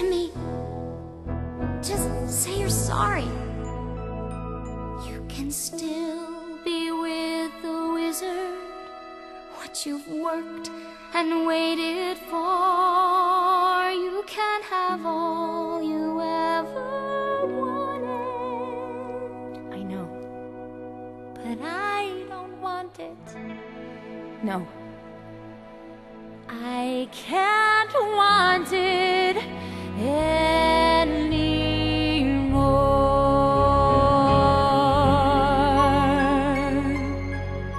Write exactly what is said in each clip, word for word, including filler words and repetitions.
to me. Just say you're sorry. You can still be with the wizard. What you've worked and waited for, you can have all you ever wanted. I know, but I don't want it. No. I can't want it anymore.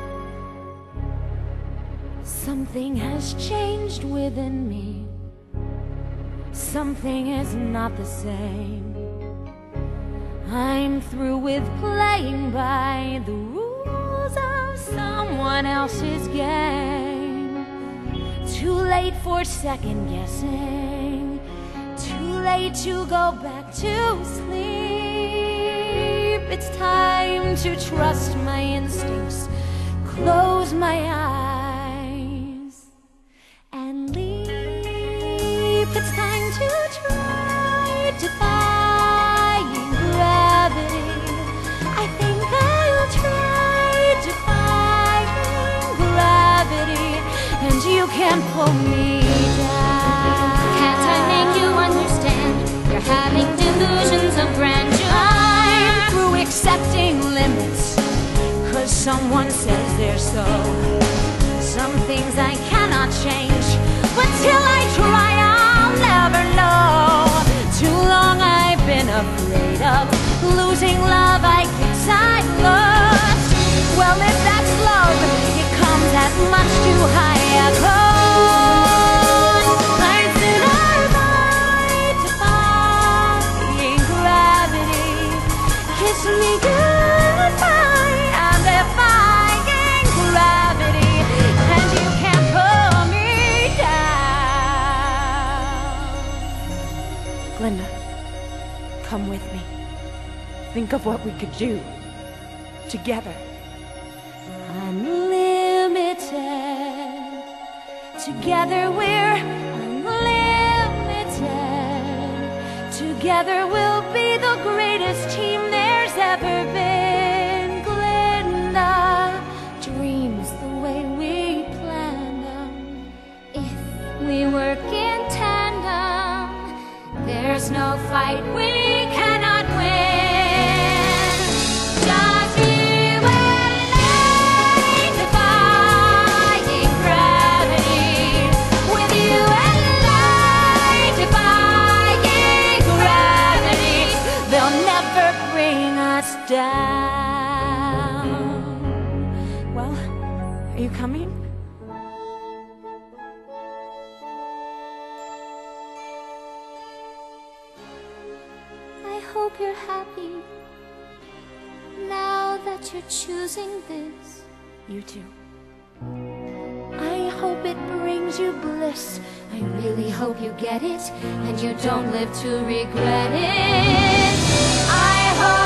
Something has changed within me. Something is not the same. I'm through with playing by the rules of someone else's game. Too late for second guessing. Too late to go back to sleep. It's time to trust my instincts, close my eyes, and leap. It's time to try defying gravity. I think I'll try defying gravity, and you can't pull me down. Can't I make you understand? You're having delusions of grandeur. I'm through accepting limits, 'cause someone says they're so. Some things I cannot change, but till I try I'll never know. Too long I've been afraid of losing love I guess I lost. Well, if that's love, it comes at much too high a cost. I'd sooner fight defying gravity. Kiss me goodbye, I'm defying gravity, and you can't pull me down. Glinda, come with me. Think of what we could do together. Unlimited. Together we're unlimited. Together we'll be the greatest team there's ever been. Glinda, dreams the way we planned them. If we work in tandem, there's no fight we cannot win. Just you and I, defying gravity. With you and I, defying gravity. They'll never bring us down. Well, are you coming? I hope you're happy now that you're choosing this. You too. I hope it brings you bliss. I really hope you get it and you don't live to regret it. I hope